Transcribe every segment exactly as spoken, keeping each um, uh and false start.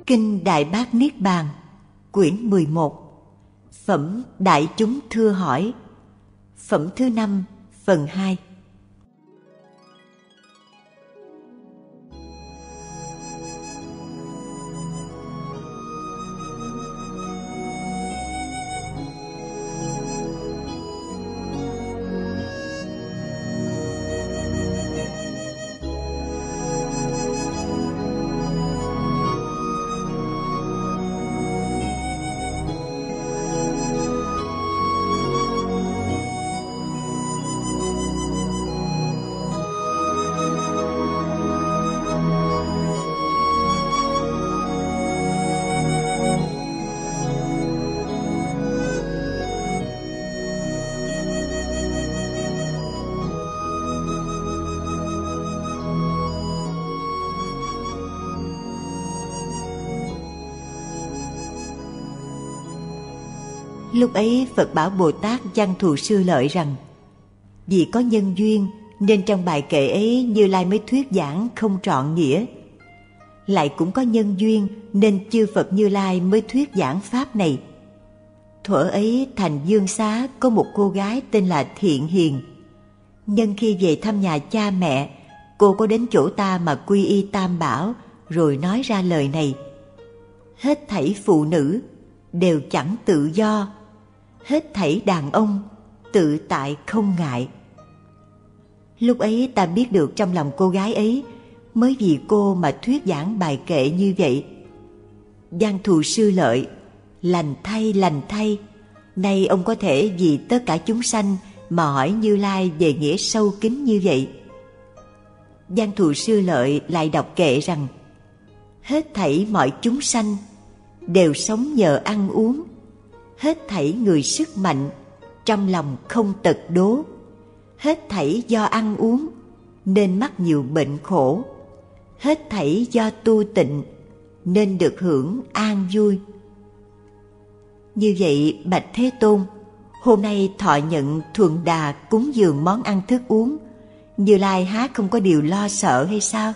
Kinh Đại Bát Niết Bàn, quyển mười một, Phẩm Đại Chúng Thưa Hỏi, Phẩm thứ năm, phần hai. Lúc ấy Phật bảo Bồ Tát Văn Thù Sư Lợi rằng: vì có nhân duyên nên trong bài kệ ấy Như Lai mới thuyết giảng không trọn nghĩa. Lại cũng có nhân duyên nên chư Phật Như Lai mới thuyết giảng pháp này. Thuở ấy thành Dương Xá có một cô gái tên là Thiện Hiền. Nhân khi về thăm nhà cha mẹ, cô có đến chỗ ta mà quy y Tam Bảo, rồi nói ra lời này: hết thảy phụ nữ đều chẳng tự do, hết thảy đàn ông tự tại không ngại. Lúc ấy ta biết được trong lòng cô gái ấy mới vì cô mà thuyết giảng bài kệ như vậy. Văn Thù Sư Lợi, lành thay lành thay, nay ông có thể vì tất cả chúng sanh mà hỏi Như Lai về nghĩa sâu kín như vậy. Văn Thù Sư Lợi lại đọc kệ rằng: hết thảy mọi chúng sanh đều sống nhờ ăn uống, hết thảy người sức mạnh trong lòng không tật đố, hết thảy do ăn uống nên mắc nhiều bệnh khổ, hết thảy do tu tịnh nên được hưởng an vui. Như vậy bạch Thế Tôn, hôm nay thọ nhận thuần đà cúng dường món ăn thức uống, Như Lai há không có điều lo sợ hay sao?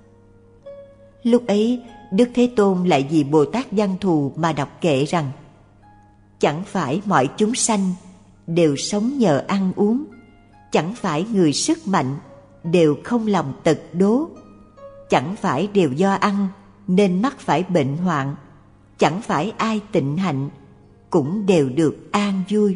Lúc ấy Đức Thế Tôn lại vì Bồ Tát Văn Thù mà đọc kệ rằng: chẳng phải mọi chúng sanh đều sống nhờ ăn uống, chẳng phải người sức mạnh đều không lòng tật đố, chẳng phải đều do ăn nên mắc phải bệnh hoạn, chẳng phải ai tịnh hạnh cũng đều được an vui.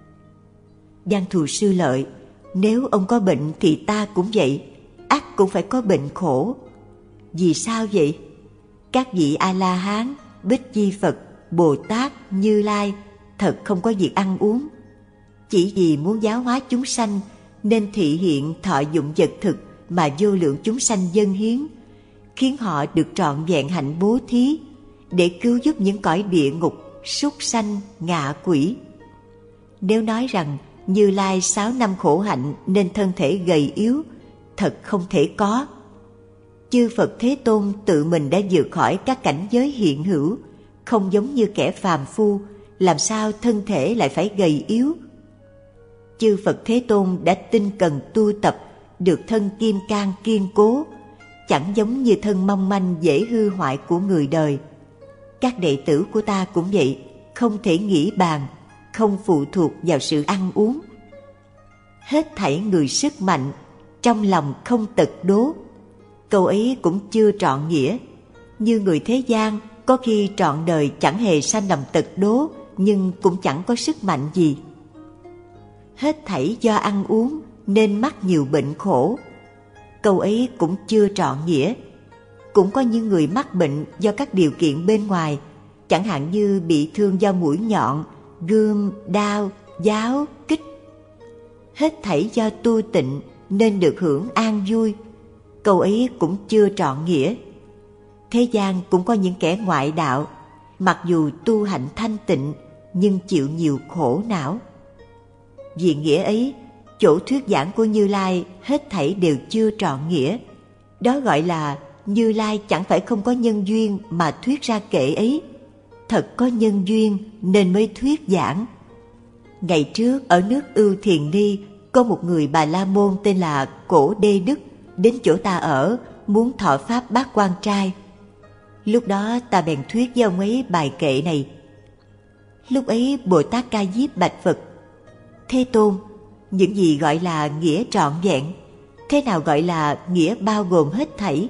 Văn Thù Sư Lợi, nếu ông có bệnh thì ta cũng vậy, ắt cũng phải có bệnh khổ. Vì sao vậy? Các vị A-la-hán, Bích Chi Phật, Bồ Tát, Như Lai thật không có việc ăn uống. Chỉ vì muốn giáo hóa chúng sanh nên thị hiện thọ dụng vật thực mà vô lượng chúng sanh dâng hiến, khiến họ được trọn vẹn hạnh bố thí để cứu giúp những cõi địa ngục, súc sanh, ngạ quỷ. Nếu nói rằng Như Lai sáu năm khổ hạnh nên thân thể gầy yếu, thật không thể có. Chư Phật Thế Tôn tự mình đã vượt khỏi các cảnh giới hiện hữu, không giống như kẻ phàm phu, làm sao thân thể lại phải gầy yếu? Chư Phật Thế Tôn đã tinh cần tu tập, được thân kim cang kiên cố, chẳng giống như thân mong manh dễ hư hoại của người đời. Các đệ tử của ta cũng vậy, không thể nghĩ bàn, không phụ thuộc vào sự ăn uống. Hết thảy người sức mạnh, trong lòng không tật đố. Câu ấy cũng chưa trọn nghĩa. Như người thế gian có khi trọn đời chẳng hề sanh lòng tật đố, nhưng cũng chẳng có sức mạnh gì. Hết thảy do ăn uống nên mắc nhiều bệnh khổ. Câu ấy cũng chưa trọn nghĩa. Cũng có những người mắc bệnh do các điều kiện bên ngoài, chẳng hạn như bị thương do mũi nhọn, gươm, đao, giáo, kích. Hết thảy do tu tịnh nên được hưởng an vui. Câu ấy cũng chưa trọn nghĩa. Thế gian cũng có những kẻ ngoại đạo, mặc dù tu hạnh thanh tịnh nhưng chịu nhiều khổ não. Vì nghĩa ấy, chỗ thuyết giảng của Như Lai hết thảy đều chưa trọn nghĩa. Đó gọi là Như Lai chẳng phải không có nhân duyên mà thuyết ra kệ ấy. Thật có nhân duyên nên mới thuyết giảng. Ngày trước ở nước Ưu Thiền Ni có một người Bà La Môn tên là Cổ Đê Đức đến chỗ ta ở, muốn thọ pháp Bát Quan Trai. Lúc đó ta bèn thuyết với ông ấy bài kệ này. Lúc ấy Bồ Tát Ca Diếp bạch Phật: Thế Tôn, những gì gọi là nghĩa trọn vẹn? Thế nào gọi là nghĩa bao gồm hết thảy?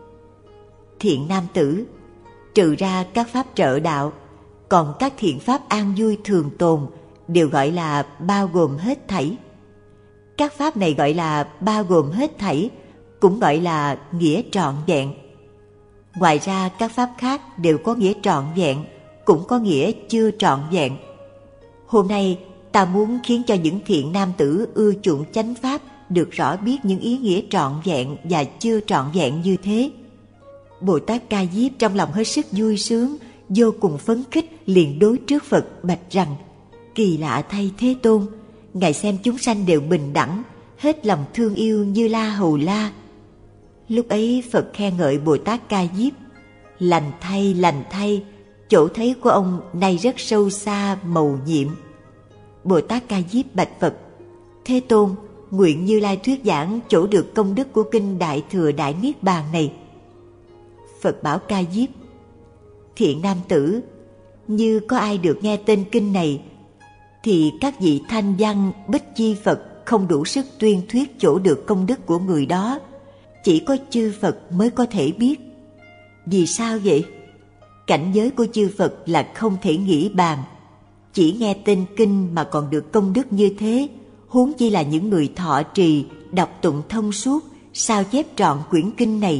Thiện nam tử, trừ ra các pháp trợ đạo, còn các thiện pháp an vui thường tồn đều gọi là bao gồm hết thảy. Các pháp này gọi là bao gồm hết thảy, cũng gọi là nghĩa trọn vẹn. Ngoài ra các pháp khác đều có nghĩa trọn vẹn, cũng có nghĩa chưa trọn vẹn. Hôm nay ta muốn khiến cho những thiện nam tử ưa chuộng chánh pháp được rõ biết những ý nghĩa trọn vẹn và chưa trọn vẹn như thế. Bồ Tát Ca Diếp trong lòng hết sức vui sướng, vô cùng phấn khích, liền đối trước Phật bạch rằng: Kỳ lạ thay Thế Tôn, Ngài xem chúng sanh đều bình đẳng, hết lòng thương yêu Như La Hầu La. Lúc ấy Phật khen ngợi Bồ Tát Ca Diếp: Lành thay, lành thay, chỗ thấy của ông nay rất sâu xa, mầu nhiệm. Bồ Tát Ca Diếp bạch Phật: Thế Tôn, nguyện Như Lai thuyết giảng chỗ được công đức của kinh Đại Thừa Đại Niết Bàn này. Phật bảo Ca Diếp: Thiện nam tử, như có ai được nghe tên kinh này, thì các vị thanh văn bích chi Phật không đủ sức tuyên thuyết chỗ được công đức của người đó, chỉ có chư Phật mới có thể biết. Vì sao vậy? Cảnh giới của chư Phật là không thể nghĩ bàn. Chỉ nghe tên kinh mà còn được công đức như thế, huống chi là những người thọ trì, đọc tụng thông suốt, sao chép trọn quyển kinh này.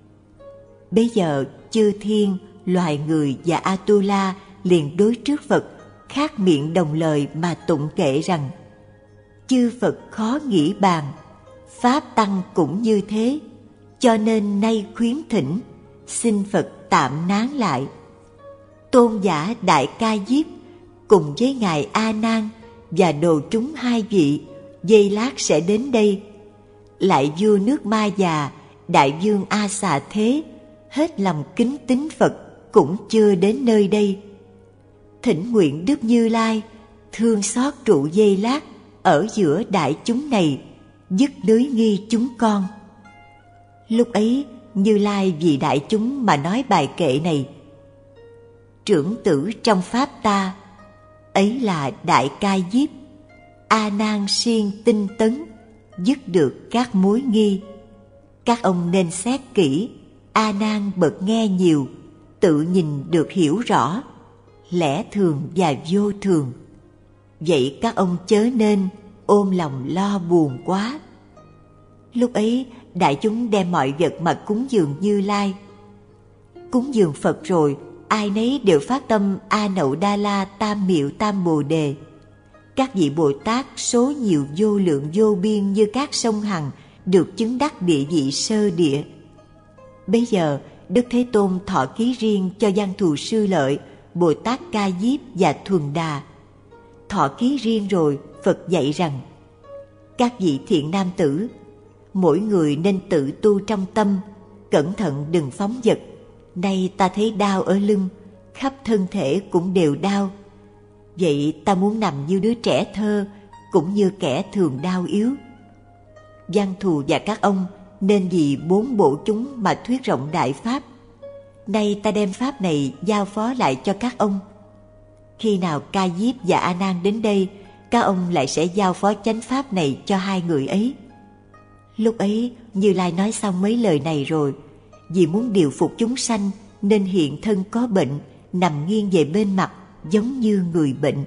Bây giờ chư thiên, loài người và Atula liền đối trước Phật, khác miệng đồng lời mà tụng kệ rằng: Chư Phật khó nghĩ bàn, Pháp Tăng cũng như thế, cho nên nay khuyến thỉnh, xin Phật tạm nán lại. Tôn giả Đại Ca Diếp cùng với Ngài A Nan và đồ chúng hai vị giây lát sẽ đến đây. Lại vua nước Ma Già, Đại vương A Xà Thế, hết lòng kính tín Phật cũng chưa đến nơi đây. Thỉnh nguyện Đức Như Lai thương xót trụ giây lát ở giữa đại chúng này, dứt lưới nghi chúng con. Lúc ấy Như Lai vì đại chúng mà nói bài kệ này: Trưởng tử trong pháp ta, ấy là Đại Ca Diếp, A Nan siêng tinh tấn, dứt được các mối nghi. Các ông nên xét kỹ, A Nan bậc nghe nhiều, tự nhìn được hiểu rõ lẽ thường và vô thường. Vậy các ông chớ nên ôm lòng lo buồn quá. Lúc ấy đại chúng đem mọi vật mà cúng dường Như Lai. Cúng dường Phật rồi, ai nấy đều phát tâm A Nậu Đa La Tam Miệu Tam Bồ Đề. Các vị Bồ Tát số nhiều vô lượng vô biên như các sông Hằng được chứng đắc địa vị sơ địa. Bây giờ Đức Thế Tôn thọ ký riêng cho Văn Thù Sư Lợi, Bồ Tát Ca Diếp và Thuần Đà. Thọ ký riêng rồi, Phật dạy rằng: Các vị thiện nam tử, mỗi người nên tự tu trong tâm, cẩn thận đừng phóng dật. Nay ta thấy đau ở lưng, khắp thân thể cũng đều đau. Vậy ta muốn nằm như đứa trẻ thơ, cũng như kẻ thường đau yếu. Văn Thù và các ông nên vì bốn bộ chúng mà thuyết rộng đại pháp. Nay ta đem pháp này giao phó lại cho các ông. Khi nào Ca Diếp và A Nan đến đây, các ông lại sẽ giao phó chánh pháp này cho hai người ấy. Lúc ấy Như Lai nói xong mấy lời này rồi, vì muốn điều phục chúng sanh nên hiện thân có bệnh, nằm nghiêng về bên mặt giống như người bệnh.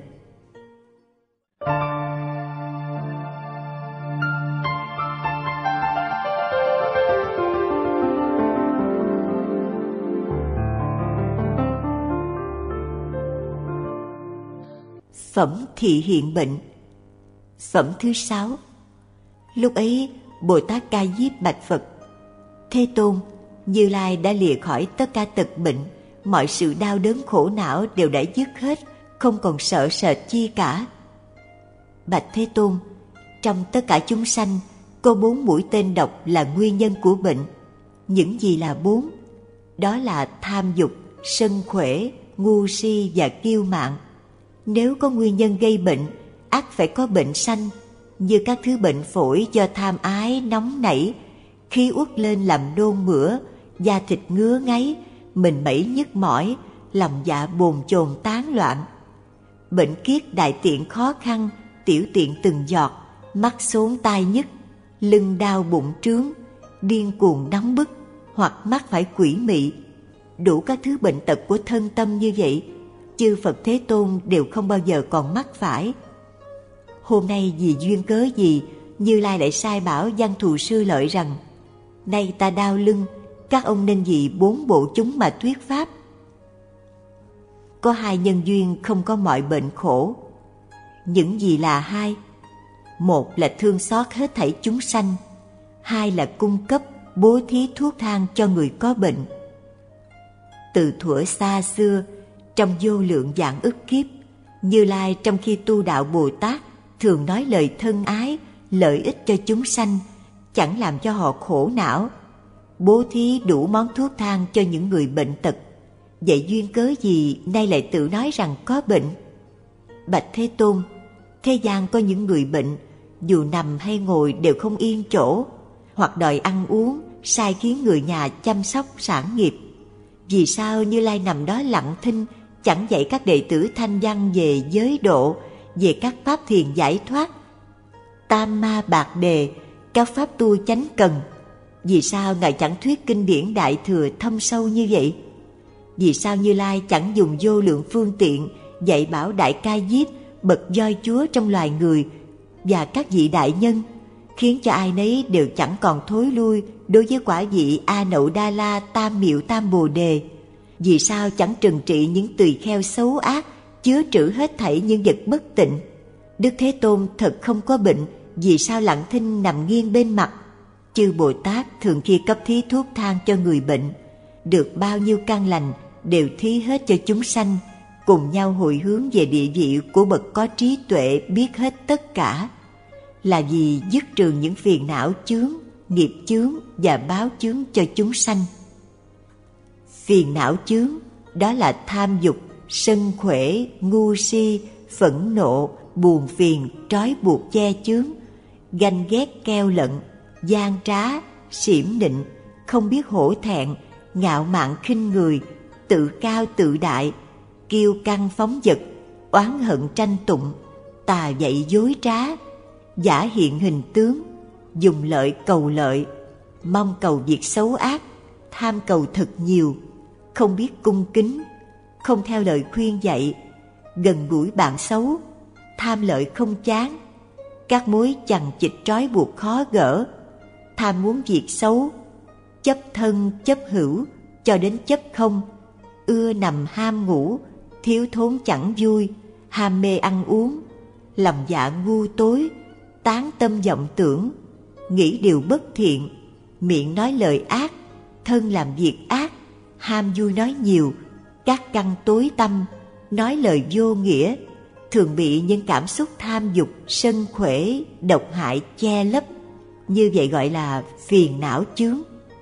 Phẩm thị hiện bệnh. Phẩm thứ sáu. Lúc ấy Bồ Tát Ca Diếp bạch Phật: Thế Tôn, Như Lai đã lìa khỏi tất cả tật bệnh, mọi sự đau đớn khổ não đều đã dứt hết, không còn sợ sệt chi cả. Bạch Thế Tôn, trong tất cả chúng sanh có bốn mũi tên độc là nguyên nhân của bệnh. Những gì là bốn? Đó là tham dục, sân khỏe, ngu si và kiêu mạn. Nếu có nguyên nhân gây bệnh, ắt phải có bệnh sanh, như các thứ bệnh phổi do tham ái nóng nảy, khí uất lên làm nôn mửa, da thịt ngứa ngáy, mình mẩy nhức mỏi, lòng dạ bồn chồn tán loạn. Bệnh kiết đại tiện khó khăn, tiểu tiện từng giọt, mắt xốn tai nhức, lưng đau bụng trướng, điên cuồng nóng bức, hoặc mắc phải quỷ mị. Đủ các thứ bệnh tật của thân tâm như vậy, chư Phật Thế Tôn đều không bao giờ còn mắc phải. Hôm nay vì duyên cớ gì, Như Lai lại sai bảo Văn Thù Sư Lợi rằng: nay ta đau lưng, các ông nên vì bốn bộ chúng mà thuyết pháp. Có hai nhân duyên không có mọi bệnh khổ. Những gì là hai? Một là thương xót hết thảy chúng sanh, hai là cung cấp bố thí thuốc thang cho người có bệnh. Từ thuở xa xưa, trong vô lượng vạn ức kiếp, Như Lai trong khi tu đạo Bồ Tát thường nói lời thân ái, lợi ích cho chúng sanh, chẳng làm cho họ khổ não, bố thí đủ món thuốc thang cho những người bệnh tật. Vậy duyên cớ gì nay lại tự nói rằng có bệnh? Bạch Thế Tôn, thế gian có những người bệnh, dù nằm hay ngồi đều không yên chỗ, hoặc đòi ăn uống, sai khiến người nhà chăm sóc sản nghiệp. Vì sao Như Lai nằm đó lặng thinh, chẳng dạy các đệ tử thanh văn về giới độ, về các pháp thiền giải thoát, tam ma bạc đề, các pháp tu chánh cần? Vì sao Ngài chẳng thuyết kinh điển Đại Thừa thâm sâu như vậy? Vì sao Như Lai chẳng dùng vô lượng phương tiện dạy bảo Đại Ca Diếp, bậc voi chúa trong loài người, và các vị đại nhân, khiến cho ai nấy đều chẳng còn thối lui đối với quả vị A Nậu Đa La Tam Miệu Tam Bồ Đề? Vì sao chẳng trừng trị những tỳ kheo xấu ác, chứa trữ hết thảy những vật bất tịnh? Đức Thế Tôn thật không có bệnh, vì sao lặng thinh nằm nghiêng bên mặt? Chư Bồ Tát thường khi cấp thí thuốc thang cho người bệnh, được bao nhiêu căn lành đều thí hết cho chúng sanh, cùng nhau hồi hướng về địa vị của bậc có trí tuệ biết hết tất cả, là vì dứt trừ những phiền não chướng, nghiệp chướng và báo chướng cho chúng sanh. Phiền não chướng đó là tham dục, sân khỏe, ngu si, phẫn nộ, buồn phiền, trói buộc che chướng, ganh ghét keo lận, gian trá, xỉm nịnh, không biết hổ thẹn, ngạo mạn khinh người, tự cao tự đại, kiêu căng phóng dật, oán hận tranh tụng, tà dạy dối trá, giả hiện hình tướng, dùng lợi cầu lợi, mong cầu việc xấu ác, tham cầu thật nhiều, không biết cung kính, không theo lời khuyên dạy, gần gũi bạn xấu, tham lợi không chán, các mối chằng chịt trói buộc khó gỡ, tham muốn việc xấu, chấp thân chấp hữu cho đến chấp không, ưa nằm ham ngủ, thiếu thốn chẳng vui, ham mê ăn uống, lòng dạ ngu tối, tán tâm vọng tưởng, nghĩ điều bất thiện, miệng nói lời ác, thân làm việc ác, ham vui nói nhiều, các căn tối tâm, nói lời vô nghĩa, thường bị những cảm xúc tham dục, sân khỏe, độc hại che lấp. Như vậy gọi là phiền não chướng.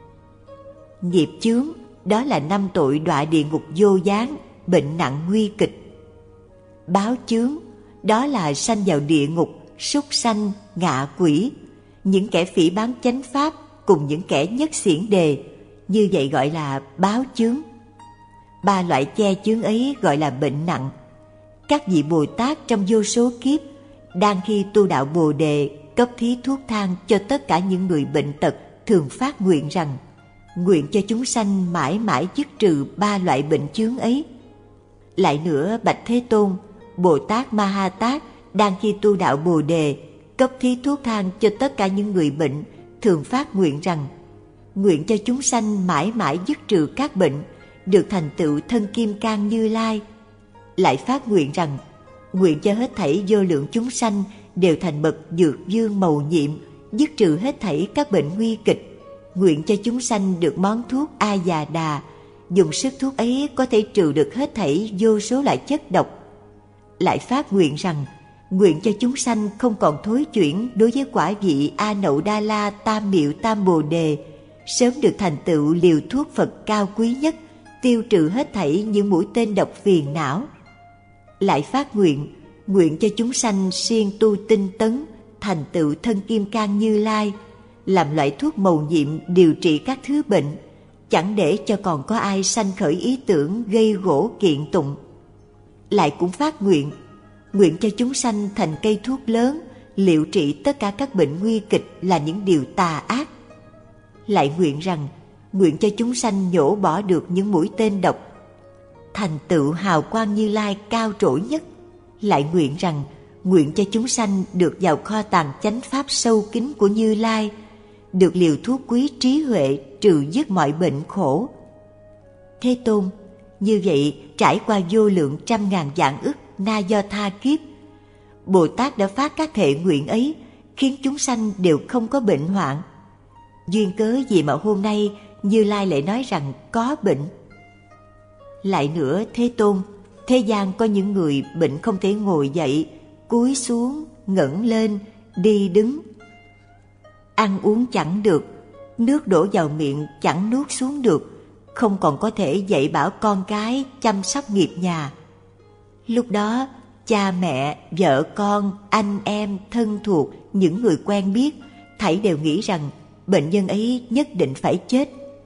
Nghiệp chướng đó là năm tội đọa địa ngục vô gián, bệnh nặng nguy kịch. Báo chướng đó là sanh vào địa ngục, súc sanh, ngạ quỷ, những kẻ phỉ báng chánh pháp cùng những kẻ nhất xiển đề. Như vậy gọi là báo chướng. Ba loại che chướng ấy gọi là bệnh nặng. Các vị Bồ Tát trong vô số kiếp đang khi tu đạo Bồ Đề cấp thí thuốc thang cho tất cả những người bệnh tật, thường phát nguyện rằng: nguyện cho chúng sanh mãi mãi dứt trừ ba loại bệnh chướng ấy. Lại nữa, bạch Thế Tôn, Bồ Tát Ma Ha Tát đang khi tu đạo Bồ Đề cấp thí thuốc thang cho tất cả những người bệnh, thường phát nguyện rằng: nguyện cho chúng sanh mãi mãi dứt trừ các bệnh, được thành tựu thân kim cang Như Lai. Lại phát nguyện rằng: nguyện cho hết thảy vô lượng chúng sanh đều thành bậc dược vương mầu nhiệm, dứt trừ hết thảy các bệnh nguy kịch. Nguyện cho chúng sanh được món thuốc A Già Đà, dùng sức thuốc ấy có thể trừ được hết thảy vô số loại chất độc. Lại phát nguyện rằng: nguyện cho chúng sanh không còn thối chuyển đối với quả vị A Nậu Đa La Tam Miệu Tam Bồ Đề, sớm được thành tựu liều thuốc Phật cao quý nhất, tiêu trừ hết thảy những mũi tên độc phiền não. Lại phát nguyện: nguyện cho chúng sanh siêng tu tinh tấn, thành tựu thân kim cang Như Lai, làm loại thuốc mầu nhiệm điều trị các thứ bệnh, chẳng để cho còn có ai sanh khởi ý tưởng gây gổ kiện tụng. Lại cũng phát nguyện, nguyện cho chúng sanh thành cây thuốc lớn, liệu trị tất cả các bệnh nguy kịch là những điều tà ác. Lại nguyện rằng, nguyện cho chúng sanh nhổ bỏ được những mũi tên độc, thành tựu hào quang Như Lai cao trỗi nhất. Lại nguyện rằng, nguyện cho chúng sanh được vào kho tàng chánh pháp sâu kín của Như Lai, được liều thuốc quý trí huệ trừ dứt mọi bệnh khổ. Thế Tôn, như vậy trải qua vô lượng trăm ngàn vạn ức na do tha kiếp, Bồ Tát đã phát các thệ nguyện ấy, khiến chúng sanh đều không có bệnh hoạn. Duyên cớ gì mà hôm nay Như Lai lại nói rằng có bệnh? Lại nữa Thế Tôn, thế gian có những người bệnh không thể ngồi dậy, cúi xuống, ngẩng lên, đi đứng. Ăn uống chẳng được, nước đổ vào miệng chẳng nuốt xuống được, không còn có thể dạy bảo con cái chăm sóc nghiệp nhà. Lúc đó, cha mẹ, vợ con, anh em, thân thuộc, những người quen biết, thảy đều nghĩ rằng bệnh nhân ấy nhất định phải chết.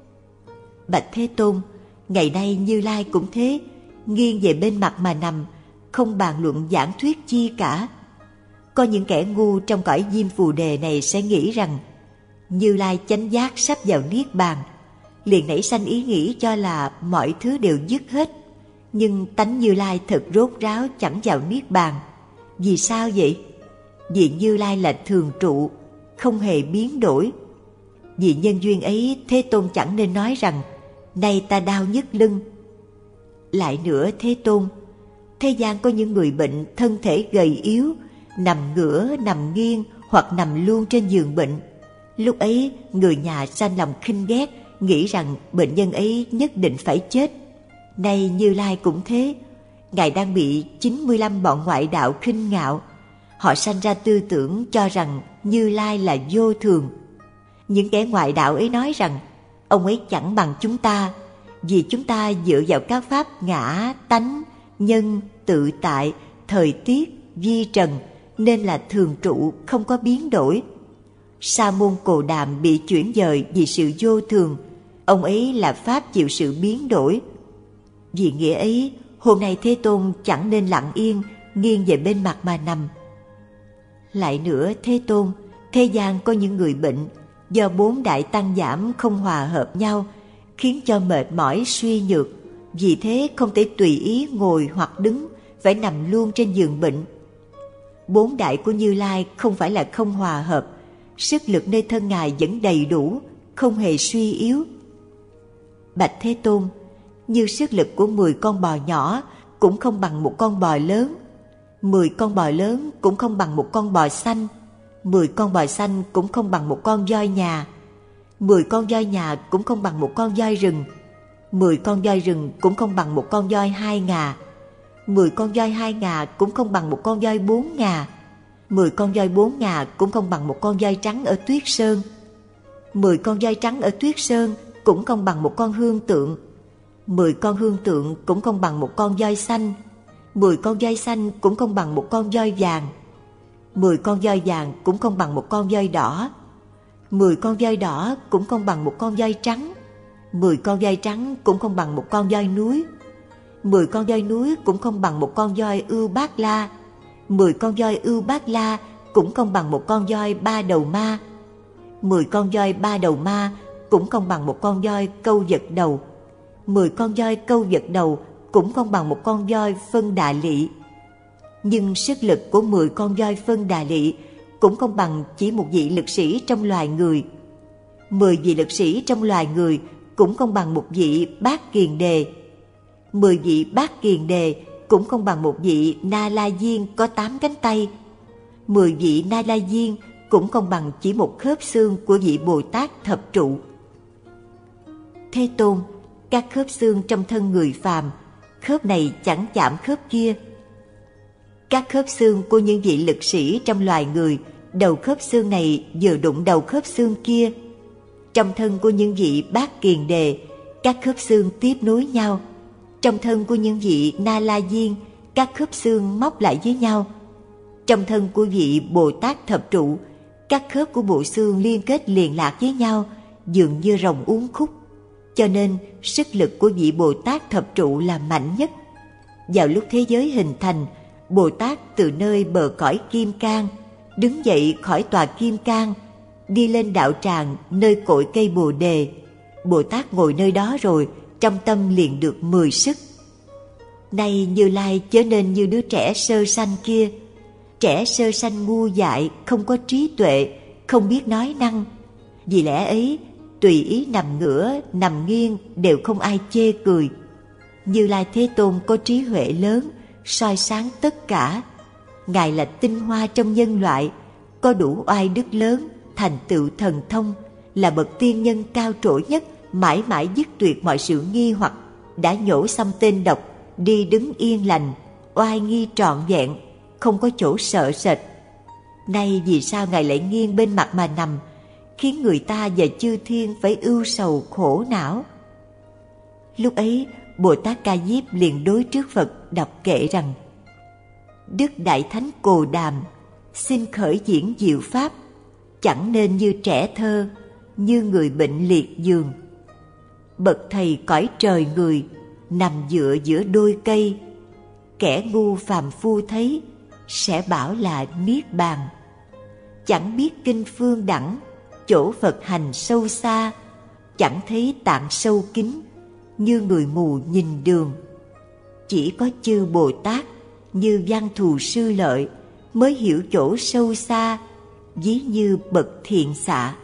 Bạch Thế Tôn, ngày nay Như Lai cũng thế, nghiêng về bên mặt mà nằm, không bàn luận giảng thuyết chi cả. Có những kẻ ngu trong cõi Diêm Phù Đề này sẽ nghĩ rằng Như Lai chánh giác sắp vào Niết Bàn, liền nảy sanh ý nghĩ cho là mọi thứ đều dứt hết. Nhưng tánh Như Lai thật rốt ráo chẳng vào Niết Bàn. Vì sao vậy? Vì Như Lai là thường trụ, không hề biến đổi. Vì nhân duyên ấy, Thế Tôn chẳng nên nói rằng nay ta đau nhức lưng. Lại nữa Thế Tôn, thế gian có những người bệnh thân thể gầy yếu, nằm ngửa, nằm nghiêng hoặc nằm luôn trên giường bệnh. Lúc ấy người nhà sanh lòng khinh ghét, nghĩ rằng bệnh nhân ấy nhất định phải chết. Nay Như Lai cũng thế, Ngài đang bị chín mươi lăm bọn ngoại đạo khinh ngạo. Họ sanh ra tư tưởng cho rằng Như Lai là vô thường. Những kẻ ngoại đạo ấy nói rằng ông ấy chẳng bằng chúng ta, vì chúng ta dựa vào các pháp ngã, tánh, nhân, tự tại, thời tiết, vi trần, nên là thường trụ, không có biến đổi. Sa môn Cồ Đàm bị chuyển dời vì sự vô thường, ông ấy là pháp chịu sự biến đổi. Vì nghĩa ấy, hôm nay Thế Tôn chẳng nên lặng yên, nghiêng về bên mặt mà nằm. Lại nữa Thế Tôn, thế gian có những người bệnh, do bốn đại tăng giảm không hòa hợp nhau, khiến cho mệt mỏi suy nhược, vì thế không thể tùy ý ngồi hoặc đứng, phải nằm luôn trên giường bệnh. Bốn đại của Như Lai không phải là không hòa hợp, sức lực nơi thân Ngài vẫn đầy đủ, không hề suy yếu. Bạch Thế Tôn, như sức lực của mười con bò nhỏ cũng không bằng một con bò lớn, mười con bò lớn cũng không bằng một con bò xanh, mười con bò xanh cũng không bằng một con voi nhà, mười con voi nhà cũng không bằng một con voi rừng, mười con voi rừng cũng không bằng một con voi hai ngà, mười con voi hai ngà cũng không bằng một con voi bốn ngà, mười con voi bốn ngà cũng không bằng một con voi trắng ở Tuyết Sơn, mười con voi trắng ở Tuyết Sơn cũng không bằng một con hương tượng, mười con hương tượng cũng không bằng một con voi xanh, mười con voi xanh cũng không bằng một con voi vàng, mười con voi vàng cũng không bằng một con voi đỏ, mười con voi đỏ cũng không bằng một con voi trắng, mười con voi trắng cũng không bằng một con voi núi, mười con voi núi cũng không bằng một con voi Ưu Bát La, mười con voi Ưu Bát La cũng không bằng một con voi ba đầu ma, mười con voi ba đầu ma cũng không bằng một con voi câu vật đầu, mười con voi câu vật đầu cũng không bằng một con voi phân đà lị. Nhưng sức lực của mười con voi phân đà lị cũng không bằng chỉ một vị lực sĩ trong loài người. Mười vị lực sĩ trong loài người cũng không bằng một vị Bát Kiền Đề. Mười vị Bát Kiền Đề cũng không bằng một vị Na La Diên có tám cánh tay. Mười vị Na La Diên cũng không bằng chỉ một khớp xương của vị Bồ Tát thập trụ. Thế Tôn, các khớp xương trong thân người phàm, khớp này chẳng chạm khớp kia. Các khớp xương của những vị lực sĩ trong loài người, đầu khớp xương này vừa đụng đầu khớp xương kia. Trong thân của những vị Bát Kiền Đề, các khớp xương tiếp nối nhau. Trong thân của những vị Na La Diên, các khớp xương móc lại với nhau. Trong thân của vị Bồ Tát thập trụ, các khớp của bộ xương liên kết liền lạc với nhau, dường như rồng uốn khúc. cho nên sức lực của vị Bồ Tát thập trụ là mạnh nhất. Vào lúc thế giới hình thành, Bồ Tát từ nơi bờ cõi kim cang đứng dậy khỏi tòa kim cang, đi lên đạo tràng nơi cội cây Bồ đề. Bồ Tát ngồi nơi đó rồi, trong tâm liền được mười sức. Nay Như Lai chớ nên như đứa trẻ sơ sanh kia. Trẻ sơ sanh ngu dại, không có trí tuệ, không biết nói năng. Vì lẽ ấy, tùy ý nằm ngửa, nằm nghiêng đều không ai chê cười. Như Lai Thế Tôn có trí huệ lớn, soi sáng tất cả. Ngài là tinh hoa trong nhân loại, có đủ oai đức lớn, thành tựu thần thông, là bậc tiên nhân cao trội nhất, mãi mãi dứt tuyệt mọi sự nghi hoặc, đã nhổ xăm tên độc, đi đứng yên lành, oai nghi trọn vẹn, không có chỗ sợ sệt. Nay vì sao Ngài lại nghiêng bên mặt mà nằm, khiến người ta và chư thiên phải ưu sầu khổ não? Lúc ấy, Bồ Tát Ca Diếp liền đối trước Phật đọc kệ rằng: Đức Đại Thánh Cồ Đàm, xin khởi diễn diệu pháp, chẳng nên như trẻ thơ, như người bệnh liệt giường. Bậc thầy cõi trời người, nằm dựa giữa đôi cây, kẻ ngu phàm phu thấy, sẽ bảo là niết bàn. Chẳng biết kinh phương đẳng, chỗ Phật hành sâu xa, chẳng thấy tạng sâu kín, như người mù nhìn đường. Chỉ có chư Bồ Tát như Văn Thù Sư Lợi mới hiểu chỗ sâu xa, ví như bậc thiện xạ.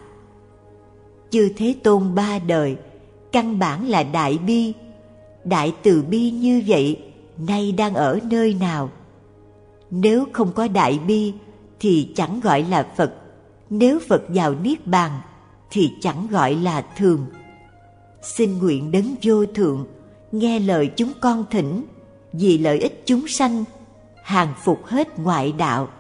Chư Thế Tôn ba đời căn bản là đại bi. Đại từ bi như vậy nay đang ở nơi nào? Nếu không có đại bi thì chẳng gọi là Phật. Nếu Phật vào niết bàn thì chẳng gọi là thường. Xin nguyện đấng vô thượng nghe lời chúng con thỉnh, vì lợi ích chúng sanh, hàng phục hết ngoại đạo.